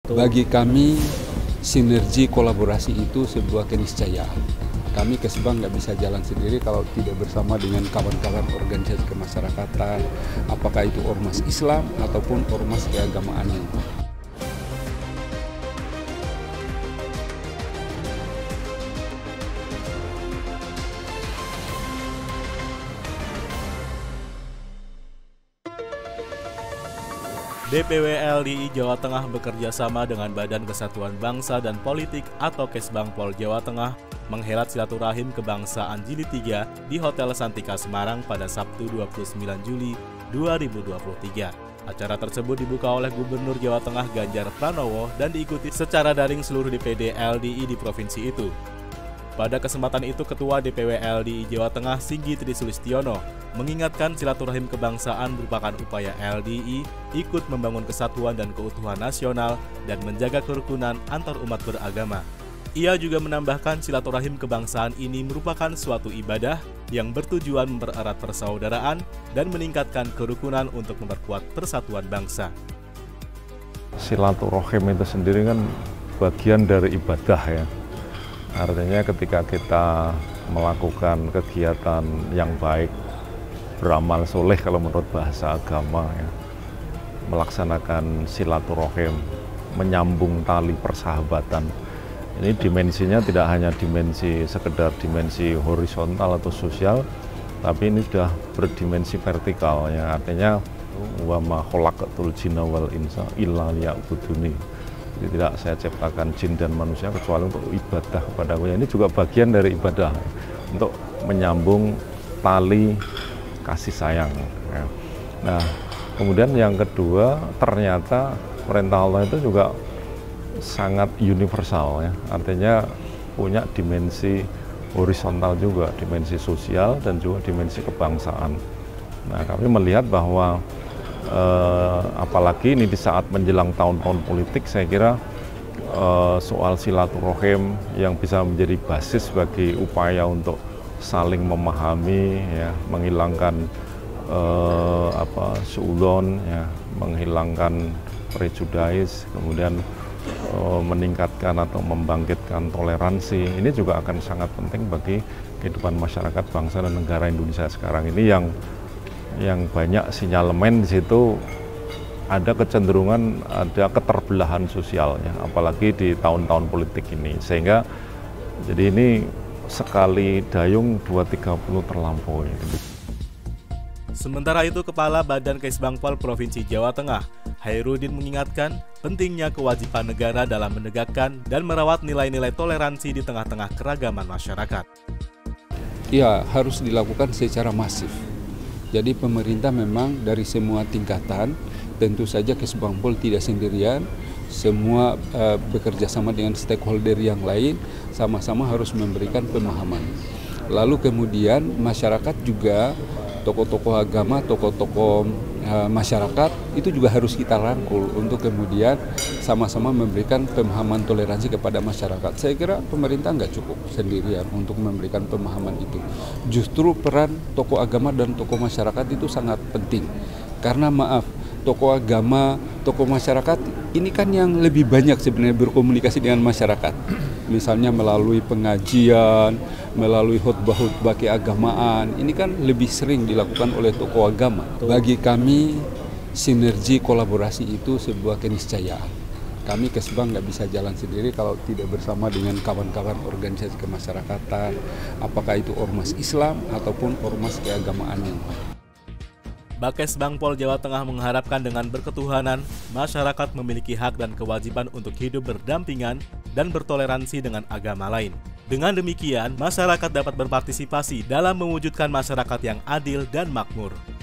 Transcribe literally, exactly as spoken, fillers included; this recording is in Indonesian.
Bagi kami, sinergi kolaborasi itu sebuah keniscayaan. Kami Kesbang nggak bisa jalan sendiri kalau tidak bersama dengan kawan-kawan organisasi kemasyarakatan, apakah itu ormas Islam ataupun ormas keagamaan yang D P W L D I Jawa Tengah bekerja sama dengan Badan Kesatuan Bangsa dan Politik atau Kesbangpol Jawa Tengah menghelat silaturahim kebangsaan Jilid tiga di Hotel Santika Semarang pada Sabtu dua puluh sembilan Juli dua ribu dua puluh tiga. Acara tersebut dibuka oleh Gubernur Jawa Tengah Ganjar Pranowo dan diikuti secara daring seluruh D P D L D I di provinsi itu. Pada kesempatan itu, Ketua D P W L D I Jawa Tengah Singgi Tri Sulistiono mengingatkan silaturahim kebangsaan merupakan upaya L D I ikut membangun kesatuan dan keutuhan nasional dan menjaga kerukunan antar umat beragama. Ia juga menambahkan silaturahim kebangsaan ini merupakan suatu ibadah yang bertujuan mempererat persaudaraan dan meningkatkan kerukunan untuk memperkuat persatuan bangsa. Silaturahim itu sendiri kan bagian dari ibadah ya. Artinya ketika kita melakukan kegiatan yang baik, beramal soleh kalau menurut bahasa agama ya, melaksanakan silaturahim, menyambung tali persahabatan. Ini dimensinya tidak hanya dimensi sekedar dimensi horizontal atau sosial, tapi ini sudah berdimensi vertikal ya. Artinya wa ma khalaqatul jinna wal insa illa liya'buduni. Jadi tidak saya ciptakan jin dan manusia kecuali untuk ibadah kepada Aku. Ini juga bagian dari ibadah untuk menyambung tali kasih sayang. Ya. Nah, kemudian yang kedua, ternyata perintah Allah itu juga sangat universal ya. Artinya punya dimensi horizontal juga, dimensi sosial dan juga dimensi kebangsaan. Nah, kami melihat bahwa eh, apalagi ini di saat menjelang tahun-tahun politik, saya kira eh, soal silaturahim yang bisa menjadi basis bagi upaya untuk saling memahami, ya, menghilangkan eh, apa suudon, ya, menghilangkan prejudis, kemudian eh, meningkatkan atau membangkitkan toleransi. Ini juga akan sangat penting bagi kehidupan masyarakat bangsa dan negara Indonesia sekarang ini yang yang banyak sinyalemen di situ ada kecenderungan ada keterbelahan sosialnya, apalagi di tahun-tahun politik ini, sehingga jadi ini sekali dayung dua tiga puluh terlampaui. Sementara itu, Kepala Badan Kesbangpol Provinsi Jawa Tengah, Hairudin, mengingatkan pentingnya kewajiban negara dalam menegakkan dan merawat nilai-nilai toleransi di tengah-tengah keragaman masyarakat. Ya, harus dilakukan secara masif. Jadi pemerintah memang dari semua tingkatan, tentu saja Kesbangpol tidak sendirian, semua uh, bekerja sama dengan stakeholder yang lain, sama-sama harus memberikan pemahaman. Lalu kemudian masyarakat juga, tokoh-tokoh agama, tokoh-tokoh uh, masyarakat itu juga harus kita rangkul untuk kemudian sama-sama memberikan pemahaman toleransi kepada masyarakat. Saya kira pemerintah nggak cukup sendirian untuk memberikan pemahaman itu. Justru peran tokoh agama dan tokoh masyarakat itu sangat penting. Karena maaf, tokoh agama, tokoh masyarakat ini kan yang lebih banyak sebenarnya berkomunikasi dengan masyarakat. Misalnya melalui pengajian, melalui khutbah-khutbah keagamaan, ini kan lebih sering dilakukan oleh tokoh agama. Bagi kami, sinergi kolaborasi itu sebuah keniscayaan. Kami Kesbang nggak bisa jalan sendiri kalau tidak bersama dengan kawan-kawan organisasi kemasyarakatan, apakah itu ormas Islam ataupun ormas keagamaan yang lain. Bakesbangpol Jawa Tengah mengharapkan dengan berketuhanan, masyarakat memiliki hak dan kewajiban untuk hidup berdampingan dan bertoleransi dengan agama lain. Dengan demikian, masyarakat dapat berpartisipasi dalam mewujudkan masyarakat yang adil dan makmur.